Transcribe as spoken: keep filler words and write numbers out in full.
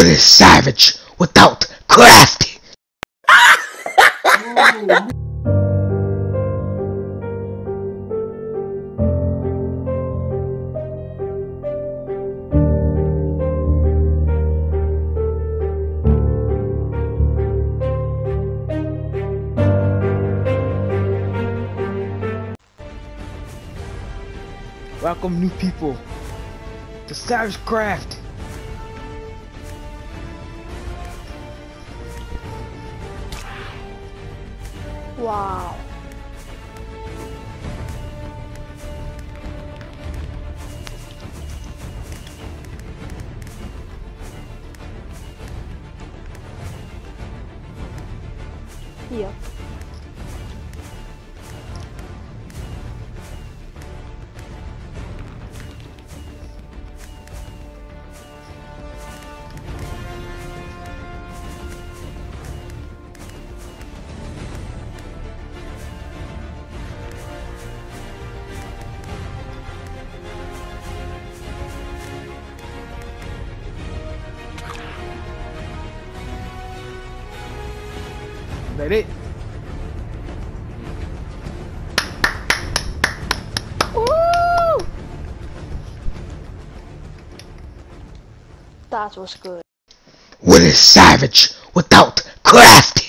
What is savage without crafty? Welcome, new people, to Savage Craft. Wow. Here. That it? Woo! That was good. What is savage without crafty?